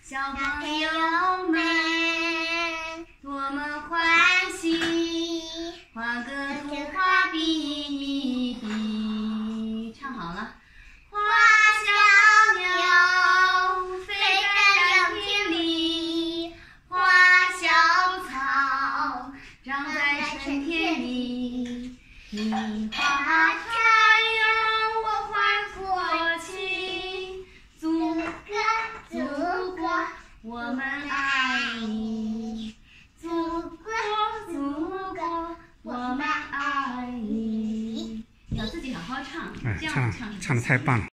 小朋友们，多么欢喜，画个图画比一比。唱好了。花小鸟飞在良田里，花小草长在春天里。你花开呀，我欢国庆，祖国，我们爱你，祖国，我们爱你。你要自己好好唱，这样唱唱得太棒了。